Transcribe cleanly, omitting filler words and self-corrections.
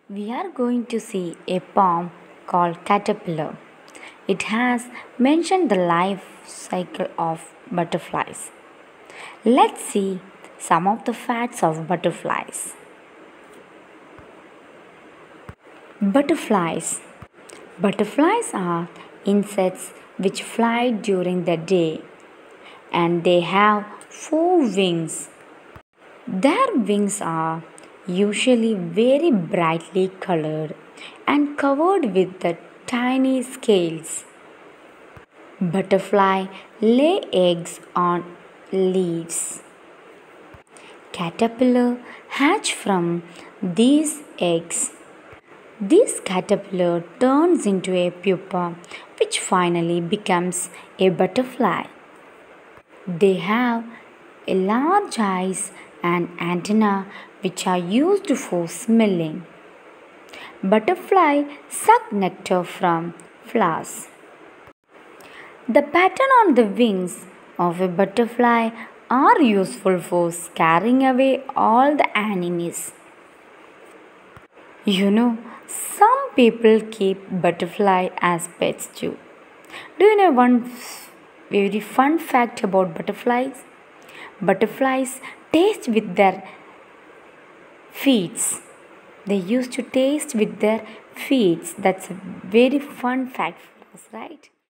We are going to see a poem called Caterpillar. It has mentioned the life cycle of butterflies. Let's see some of the facts of butterflies. Butterflies. Butterflies are insects which fly during the day and they have four wings. Their wings are usually very brightly colored and covered with the tiny scales. Butterfly lay eggs on leaves. Caterpillar hatch from these eggs. This caterpillar turns into a pupa which finally becomes a butterfly. They have a large eyes and antenna which are used for smelling. Butterfly suck nectar from flowers. The pattern on the wings of a butterfly are useful for scaring away all the enemies. Some people keep butterfly as pets too. Do you know one very fun fact about butterflies? Butterflies taste with their feet. They used to taste with their feet. That's a very fun fact for us, right?